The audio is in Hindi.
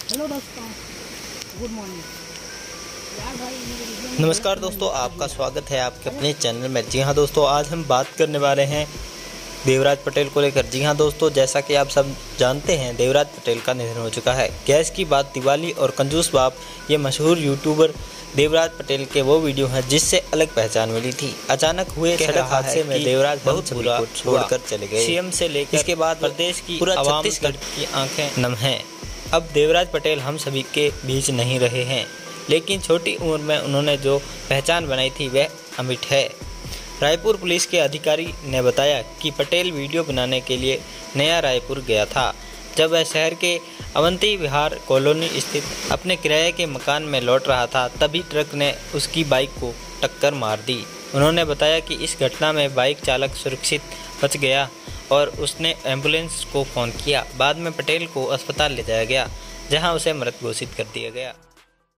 हेलो दोस्तों, गुड मॉर्निंग। यार भाई नमस्कार दोस्तों, आपका स्वागत है आपके अपने चैनल में। जी हाँ दोस्तों, आज हम बात करने वाले हैं देवराज पटेल को लेकर। जी हाँ दोस्तों, जैसा कि आप सब जानते हैं, देवराज पटेल का निधन हो चुका है। गैस की बात, दिवाली और कंजूस बाप, ये मशहूर यूट्यूबर देवराज पटेल के वो वीडियो हैं जिससे अलग पहचान मिली थी। अचानक हुए सड़क हादसे में देवराज बहुत बुरा छोड़कर चले गए। सीएम से लेकर इसके बाद प्रदेश की पूरा छत्तीसगढ़ की आंखें नम हैं। अब देवराज पटेल हम सभी के बीच नहीं रहे हैं, लेकिन छोटी उम्र में उन्होंने जो पहचान बनाई थी वह अमिट है। रायपुर पुलिस के अधिकारी ने बताया कि पटेल वीडियो बनाने के लिए नया रायपुर गया था। जब वह शहर के अवंती विहार कॉलोनी स्थित अपने किराए के मकान में लौट रहा था, तभी ट्रक ने उसकी बाइक को टक्कर मार दी। उन्होंने बताया कि इस घटना में बाइक चालक सुरक्षित बच गया और उसने एम्बुलेंस को फ़ोन किया। बाद में पटेल को अस्पताल ले जाया गया, जहां उसे मृत घोषित कर दिया गया।